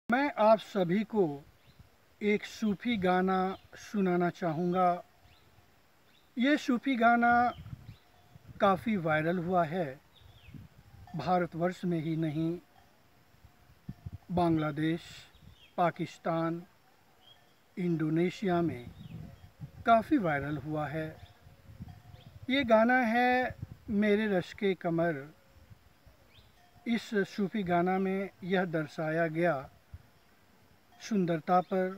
मैं आप सभी को एक सूफ़ी गाना सुनाना चाहूँगा। ये सूफ़ी गाना काफ़ी वायरल हुआ है। भारतवर्ष में ही नहीं, बांग्लादेश, पाकिस्तान, इंडोनेशिया में काफ़ी वायरल हुआ है। ये गाना है मेरे रश के कमर। इस सूफ़ी गाना में यह दर्शाया गया सुंदरता पर,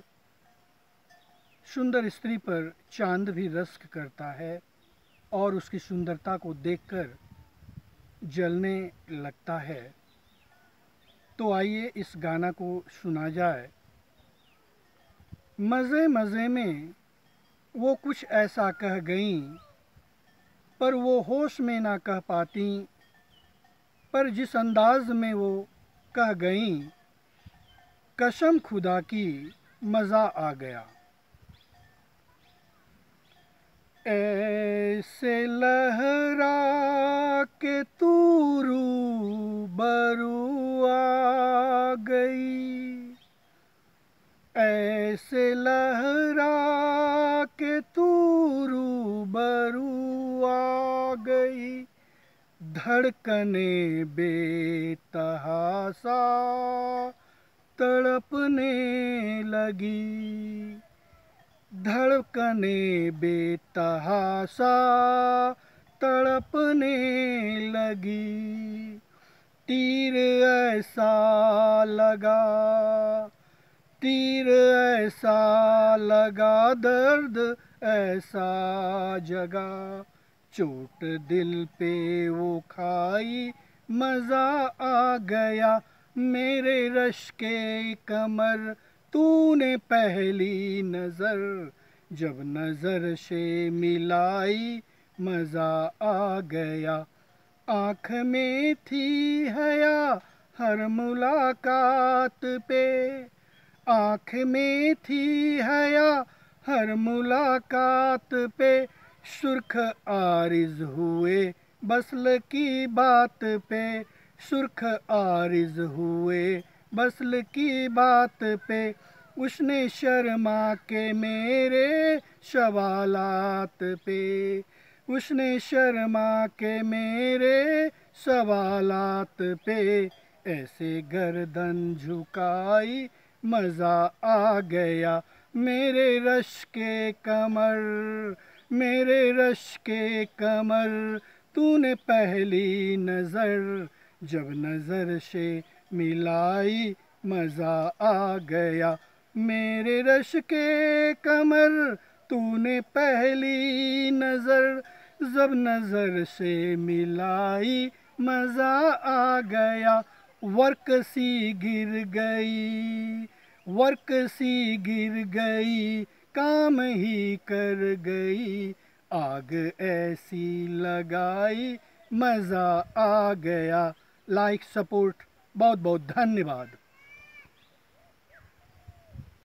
सुंदर स्त्री पर चांद भी रश्क करता है और उसकी सुंदरता को देखकर जलने लगता है। तो आइए इस गाना को सुना जाए। मज़े मज़े में वो कुछ ऐसा कह गईं, पर वो होश में ना कह पाती। पर जिस अंदाज में वो कह गईं, कसम खुदा की मज़ा आ गया। ऐसे लहरा के तू रूबरू आ गई, ऐसे लहरा के तू रूबरू आ गई। धड़कने बेतहासा तड़पने लगी, धड़कने बेतहासा तड़पने लगी। तीर ऐसा लगा, तीर ऐसा लगा, दर्द ऐसा जगा। चोट दिल पे वो खाई, मज़ा आ गया। मेरे रश के कमर तूने पहली नज़र जब नज़र से मिलाई, मज़ा आ गया। आँख में थी हया हर मुलाकात पे, आँख में थी हया हर मुलाकात पे। सुर्ख आरिज़ हुए बस्ल की बात पे, सुर्ख आरिज़ हुए बस्ल की बात पे। उसने शर्मा के मेरे सवालात पे, उसने शर्मा के मेरे सवालात पे। ऐसे गर्दन झुकाई, मज़ा आ गया। मेरे रश के कमर, मेरे रश के कमर तूने पहली नज़र जब नज़र से मिलाई, मज़ा आ गया। मेरे रश के कमर तूने पहली नज़र जब नज़र से मिलाई, मज़ा आ गया। वर्क सी गिर गई, वर्क सी गिर गई, काम ही कर गई। आग ऐसी लगाई, मज़ा आ गया। लाइक सपोर्ट, बहुत बहुत धन्यवाद।